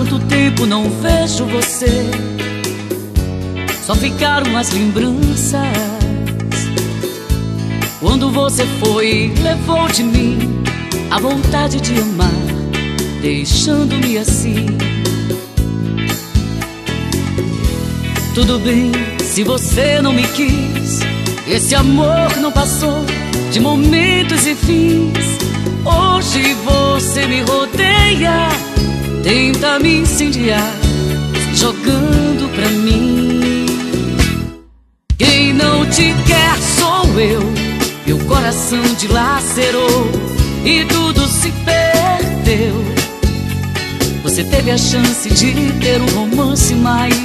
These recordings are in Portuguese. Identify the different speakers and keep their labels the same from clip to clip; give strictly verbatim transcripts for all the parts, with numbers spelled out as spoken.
Speaker 1: quanto tempo não vejo você? Só ficaram as lembranças. Quando você foi, levou de mim a vontade de amar, deixando-me assim. Tudo bem, se você não me quis, esse amor não passou de momentos e fins. Hoje você me rodeia, tenta me incendiar, jogando pra mim. Quem não te quer sou eu, meu coração dilacerou e tudo se perdeu. Você teve a chance de ter um romance, mas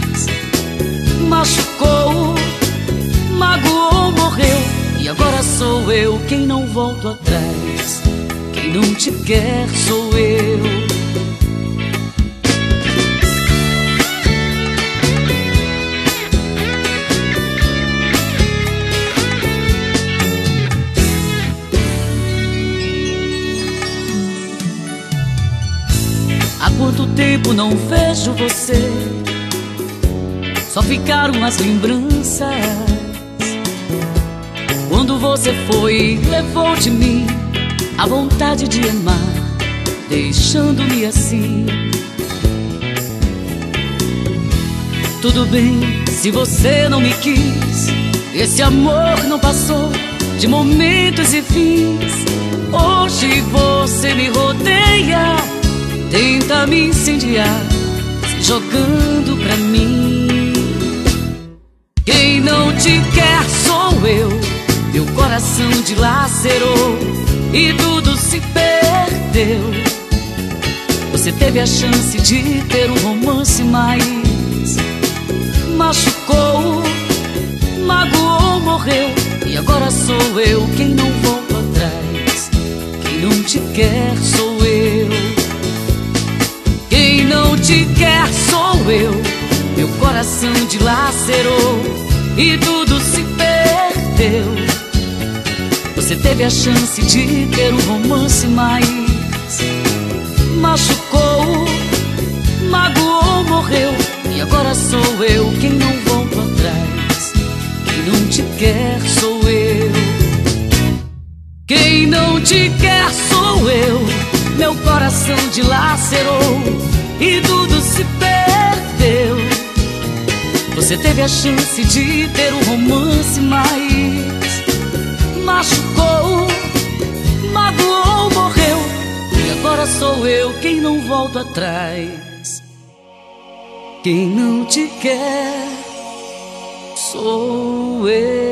Speaker 1: machucou, magoou, morreu. E agora sou eu quem não volto atrás. Quem não te quer sou eu. Há quanto tempo não vejo você? Só ficaram as lembranças. Quando você foi, levou de mim a vontade de amar, deixando-me assim. Tudo bem, se você não me quis, esse amor não passou de momentos e fins. Hoje você me rodeia, tenta me incendiar, jogando pra mim. Quem não te quer sou eu, meu coração dilacerou e tudo se perdeu. Você teve a chance de ter um romance, mas machucou, magoou, morreu. E agora sou eu quem não volto atrás. Quem não te quer sou eu. Quem não te quer sou eu, meu coração dilacerou e tudo se perdeu. Você teve a chance de ter um romance, mas machucou, magoou, morreu. E agora sou eu quem não volto atrás. Quem não te quer sou eu. Quem não te quer sou eu, meu coração dilacerou e tudo se perdeu. Você teve a chance de ter um romance, mas machucou, magoou, morreu. E agora sou eu quem não volto atrás. Quem não te quer sou eu.